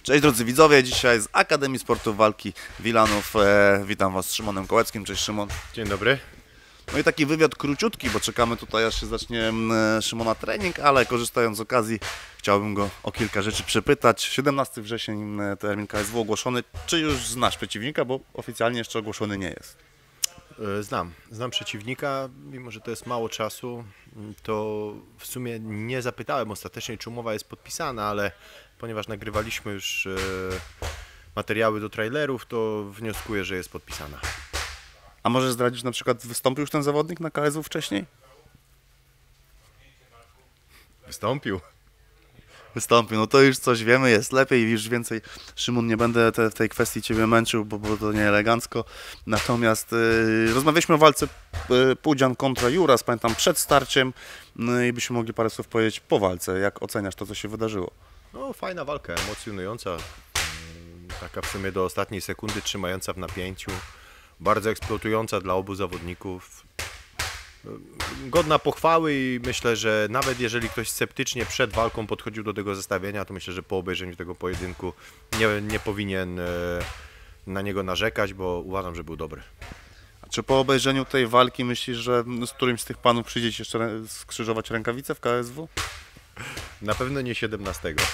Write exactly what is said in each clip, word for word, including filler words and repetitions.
Cześć drodzy widzowie, dzisiaj z Akademii Sportu Walki Wilanów. E, witam Was z Szymonem Kołeckim. Cześć Szymon. Dzień dobry. No i taki wywiad króciutki, bo czekamy tutaj aż się zacznie e, Szymona trening, ale korzystając z okazji chciałbym go o kilka rzeczy przepytać. siedemnastego września e, termin K S W ogłoszony. Czy już znasz przeciwnika, bo oficjalnie jeszcze ogłoszony nie jest? Znam, znam przeciwnika, mimo że to jest mało czasu, to w sumie nie zapytałem ostatecznie, czy umowa jest podpisana, ale ponieważ nagrywaliśmy już e, materiały do trailerów, to wnioskuję, że jest podpisana. A możesz zdradzić, na przykład wystąpił już ten zawodnik na K S W wcześniej? Wystąpił. Wystąpił, no to już coś wiemy, jest lepiej, już więcej, Szymon, nie będę te, w tej kwestii Ciebie męczył, bo, bo to nie elegancko. Natomiast yy, rozmawialiśmy o walce yy, Pudzian kontra Juras, pamiętam przed starciem, no i byśmy mogli parę słów powiedzieć po walce. Jak oceniasz to, co się wydarzyło? No fajna walka, emocjonująca, mm, taka w sumie do ostatniej sekundy trzymająca w napięciu, bardzo eksploatująca dla obu zawodników. Godna pochwały i myślę, że nawet jeżeli ktoś sceptycznie przed walką podchodził do tego zestawienia, to myślę, że po obejrzeniu tego pojedynku nie, nie powinien na niego narzekać, bo uważam, że był dobry. A czy po obejrzeniu tej walki myślisz, że z którymś z tych panów przyjdzie Ci jeszcze skrzyżować rękawice w K S W? Na pewno nie siedemnastego.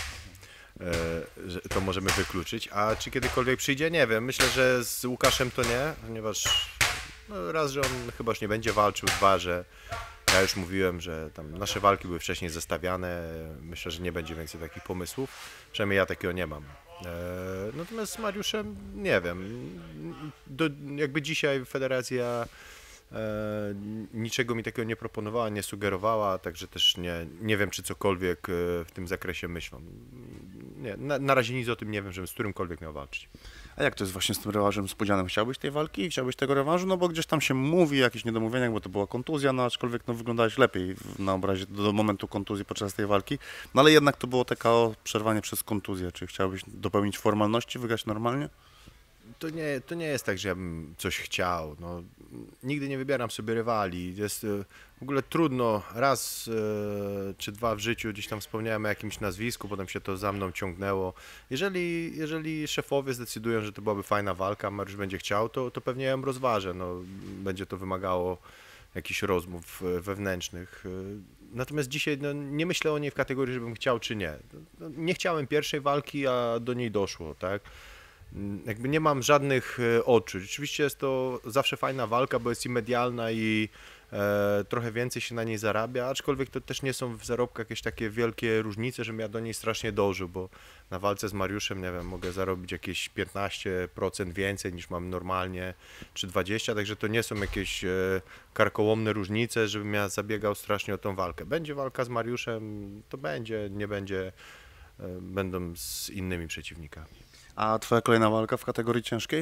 Że to możemy wykluczyć, a czy kiedykolwiek przyjdzie, nie wiem. Myślę, że z Łukaszem to nie, ponieważ no raz, że on chyba już nie będzie walczył, dwa, że ja już mówiłem, że tam nasze walki były wcześniej zestawiane, myślę, że nie będzie więcej takich pomysłów, przynajmniej ja takiego nie mam. Natomiast z Mariuszem nie wiem, Do, jakby dzisiaj federacja E, niczego mi takiego nie proponowała, nie sugerowała, także też nie, nie wiem, czy cokolwiek w tym zakresie myślą. Nie, na, na razie nic o tym nie wiem, żebym z którymkolwiek miał walczyć. A jak to jest właśnie z tym rewanżem z Pudzianem? Chciałbyś tej walki? Chciałbyś tego rewanżu? No bo gdzieś tam się mówi o jakichś niedomówieniach, bo to była kontuzja, no aczkolwiek no, wyglądałeś lepiej na obrazie do, do momentu kontuzji podczas tej walki. No ale jednak to było T K O, przerwanie przez kontuzję. Czy chciałbyś dopełnić formalności, wygrać normalnie? To nie, to nie jest tak, że ja bym coś chciał. No, nigdy nie wybieram sobie rywali. Jest w ogóle trudno. Raz czy dwa w życiu gdzieś tam wspomniałem o jakimś nazwisku, potem się to za mną ciągnęło. Jeżeli, jeżeli szefowie zdecydują, że to byłaby fajna walka, Mariusz będzie chciał, to, to pewnie ją rozważę. No, będzie to wymagało jakichś rozmów wewnętrznych. Natomiast dzisiaj no, nie myślę o niej w kategorii, żebym chciał czy nie. No, nie chciałem pierwszej walki, a do niej doszło, tak? Jakby nie mam żadnych odczuć. Oczywiście jest to zawsze fajna walka, bo jest i medialna i e, trochę więcej się na niej zarabia, aczkolwiek to też nie są w zarobkach jakieś takie wielkie różnice, żebym ja do niej strasznie dążył, bo na walce z Mariuszem, nie wiem, mogę zarobić jakieś piętnaście procent więcej niż mam normalnie, czy dwadzieścia procent, także to nie są jakieś e, karkołomne różnice, żebym ja zabiegał strasznie o tą walkę. Będzie walka z Mariuszem, to będzie, nie będzie, e, będą z innymi przeciwnikami. A Twoja kolejna walka w kategorii ciężkiej?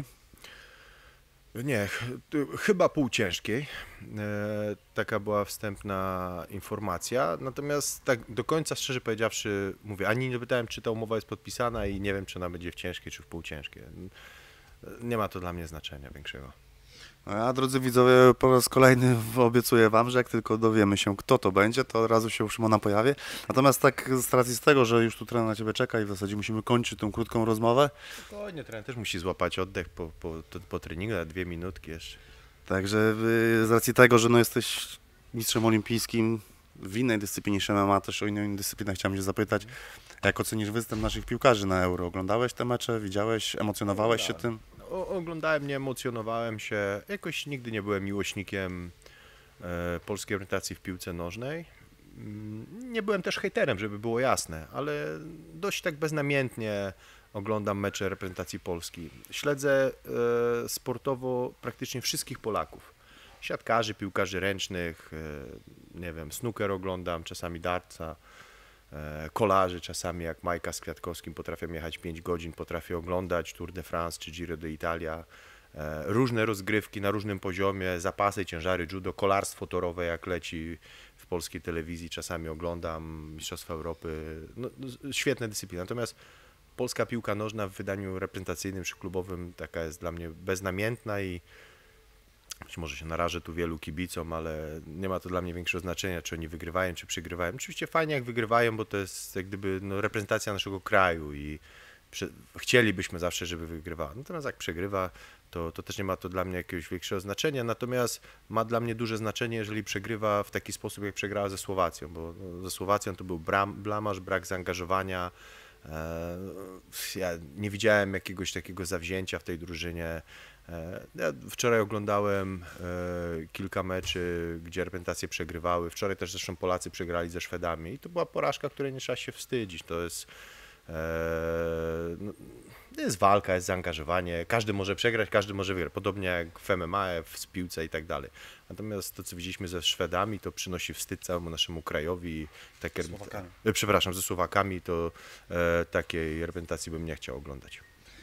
Nie, ch chyba półciężkiej. E, taka była wstępna informacja. Natomiast tak do końca, szczerze powiedziawszy, mówię, ani nie pytałem, czy ta umowa jest podpisana i nie wiem, czy ona będzie w ciężkiej, czy w półciężkiej. Nie ma to dla mnie znaczenia większego. A drodzy widzowie, po raz kolejny obiecuję Wam, że jak tylko dowiemy się, kto to będzie, to od razu się u Szymona pojawię. Natomiast tak z racji z tego, że już tu trener na Ciebie czeka i w zasadzie musimy kończyć tę krótką rozmowę. Spokojnie, trener też musi złapać oddech po, po, po treningu, na dwie minutki jeszcze. Także z racji tego, że no jesteś mistrzem olimpijskim w innej dyscyplinie niż M M A, też o inną dyscyplinę chciałem się zapytać. Jak ocenisz występ naszych piłkarzy na Euro? Oglądałeś te mecze? Widziałeś? Emocjonowałeś się tym? O, oglądałem, nie emocjonowałem się. Jakoś nigdy nie byłem miłośnikiem e, polskiej orientacji w piłce nożnej. Nie byłem też hejterem, żeby było jasne, ale dość tak beznamiętnie oglądam mecze reprezentacji Polski. Śledzę e, sportowo praktycznie wszystkich Polaków. Siatkarzy, piłkarzy ręcznych, e, nie wiem, snooker oglądam, czasami dartsa. Kolarzy czasami jak Majka z Kwiatkowskim potrafią jechać pięć godzin, potrafię oglądać Tour de France czy Giro d'Italia, różne rozgrywki na różnym poziomie, zapasy, ciężary, judo, kolarstwo torowe jak leci w polskiej telewizji, czasami oglądam Mistrzostwa Europy, no, świetne dyscypliny. Natomiast polska piłka nożna w wydaniu reprezentacyjnym czy klubowym taka jest dla mnie beznamiętna i być może się narażę tu wielu kibicom, ale nie ma to dla mnie większego znaczenia, czy oni wygrywają, czy przegrywają. Oczywiście fajnie jak wygrywają, bo to jest jak gdyby no, reprezentacja naszego kraju i Prze- chcielibyśmy zawsze, żeby wygrywała. Natomiast jak przegrywa, to, to też nie ma to dla mnie jakiegoś większego znaczenia. Natomiast ma dla mnie duże znaczenie, jeżeli przegrywa w taki sposób, jak przegrała ze Słowacją, bo no, ze Słowacją to był bram, blamaż, brak zaangażowania. E, ja nie widziałem jakiegoś takiego zawzięcia w tej drużynie. E, ja wczoraj oglądałem e, kilka meczy, gdzie reprezentacje przegrywały. Wczoraj też zresztą Polacy przegrali ze Szwedami i to była porażka, której nie trzeba się wstydzić. To jest No, jest walka, jest zaangażowanie, każdy może przegrać, każdy może wygrać, podobnie jak w M M A, w piłce i tak dalej. Natomiast to, co widzieliśmy ze Szwedami, to przynosi wstyd całemu naszemu krajowi. Takie, Słowakami. e, przepraszam, ze Słowakami, to e, takiej reprezentacji bym nie chciał oglądać.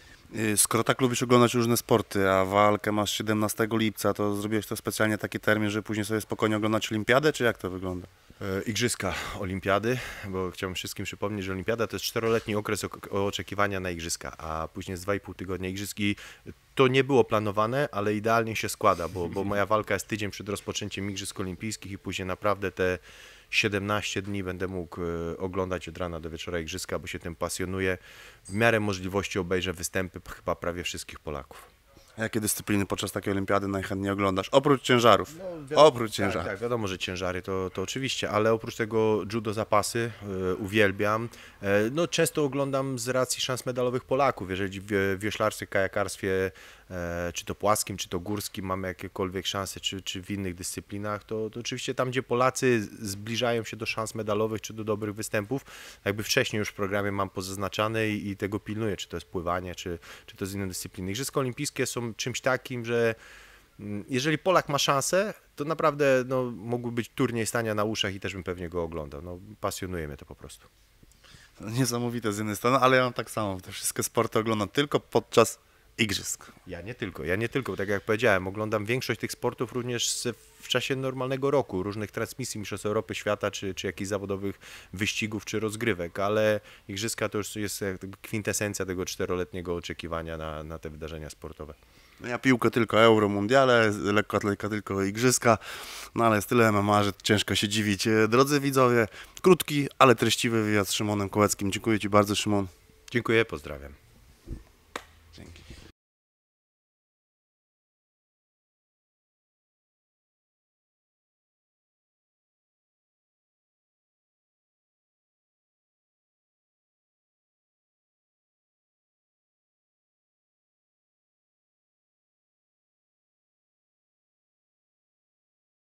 Skoro tak lubisz oglądać różne sporty, a walkę masz siedemnastego lipca, to zrobiłeś to specjalnie taki termin, żeby później sobie spokojnie oglądać olimpiadę, czy jak to wygląda? E, Igrzyska Olimpiady, bo chciałbym wszystkim przypomnieć, że Olimpiada to jest czteroletni okres oczekiwania na Igrzyska, a później jest dwa i pół tygodnia Igrzysk i to nie było planowane, ale idealnie się składa, bo, bo moja walka jest tydzień przed rozpoczęciem Igrzysk Olimpijskich i później naprawdę te siedemnaście dni będę mógł oglądać od rana do wieczora Igrzyska, bo się tym pasjonuję. W miarę możliwości obejrzę występy chyba prawie wszystkich Polaków. A jakie dyscypliny podczas takiej olimpiady najchętniej oglądasz? Oprócz ciężarów. No, wiadomo, Oprócz ciężarów. Tak, tak, wiadomo, że ciężary to, to oczywiście, ale oprócz tego judo zapasy e, uwielbiam. E, no, często oglądam z racji szans medalowych Polaków. Jeżeli w w wioślarstwie, kajakarstwie, e, czy to płaskim, czy to górskim mamy jakiekolwiek szanse, czy, czy w innych dyscyplinach, to, to oczywiście tam, gdzie Polacy zbliżają się do szans medalowych, czy do dobrych występów, jakby wcześniej już w programie mam pozaznaczane i, i tego pilnuję, czy to jest pływanie, czy, czy to jest inne dyscypliny. Igrzyska olimpijskie są czymś takim, że jeżeli Polak ma szansę, to naprawdę no, mógłby być turniej stania na uszach i też bym pewnie go oglądał. No, pasjonuje mnie to po prostu. Niesamowite z jednej strony, ale ja mam tak samo. Te wszystkie sporty oglądam tylko podczas igrzysk. Ja nie tylko, ja nie tylko, tak jak powiedziałem, oglądam większość tych sportów również w czasie normalnego roku, różnych transmisji Mistrzostw Europy, Świata, czy, czy jakichś zawodowych wyścigów, czy rozgrywek, ale igrzyska to już jest kwintesencja tego czteroletniego oczekiwania na, na te wydarzenia sportowe. No ja piłkę tylko Euro, Mundiale, lekkoatletyka tylko igrzyska, no ale jest tyle M M A, że ciężko się dziwić. Drodzy widzowie, krótki, ale treściwy wywiad z Szymonem Kołeckim. Dziękuję Ci bardzo, Szymon. Dziękuję, pozdrawiam.